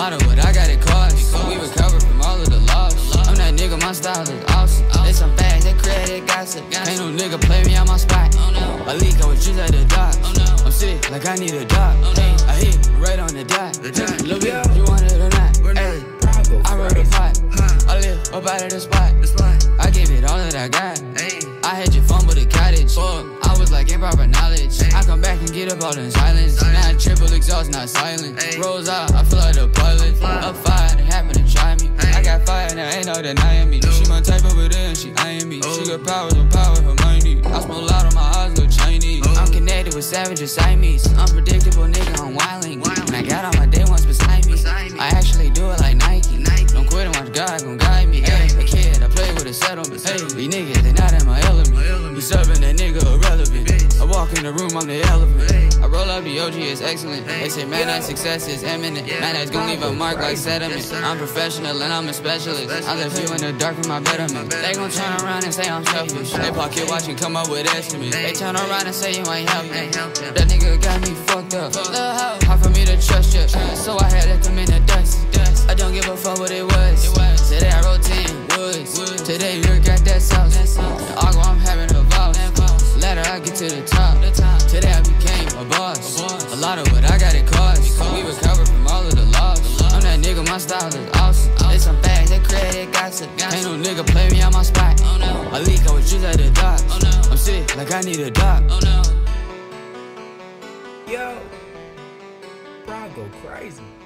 lot of what I got it cost. We recover from all of the loss. I'm that nigga, my style is awesome. They some facts, they credit gossip. Ain't no nigga play me on my spot. I leak, I was just at the dock. I'm sick, like I need a doc. I hit right on the dot. Lil' bitch, you want it or not? I wrote a pot. I live up out of the spot. I gave it all that I got. I had you fumble the cottage. I was like improper knowledge. I come back and get up all in silence. Now triple exhaust, not silent. Rolls out, I feel like the pilot. Up fire, they happen to try me. I got fire, now ain't no denying me. She my type over there and she eyeing me. She got powers on power, her mindy. I smoke loud on my eyes, look Chinese. I'm connected with savages, Siamese. Unpredictable nigga, I'm wildin'. And I got all my day ones beside me. I actually do it like Nike. Don't quit and watch God gon' guide me. Hey, a kid, I play with a settlement. Hey, these niggas, they not in my element. You serving that nigga irrelevant. I walk in the room, I'm the elephant. I roll up the OG, it's excellent. They say, man, that success is imminent. Man, that's gon' leave a mark like sediment. I'm professional and I'm a specialist. I left you in the dark for my betterment. They gon' turn around and say I'm selfish. They pocket watch and come up with estimates. They turn around and say you ain't helping. That nigga got me fucked up. Hard for me to trust you, so I had left them in the dust. I don't give a fuck what it was. Today I wrote 10 woods. Today you got that sauce. The argue, I'm having a vows. Ladder, I get to the top. Today I became a boss. A lot of what I got it cost. We recover from all of the loss. I'm that nigga, my style is awesome. They some facts, they credit gossip. Ain't no nigga play me on my spot. I leak, I was just at the dock. I'm sick, like I need a doc. Yo, bro, go crazy.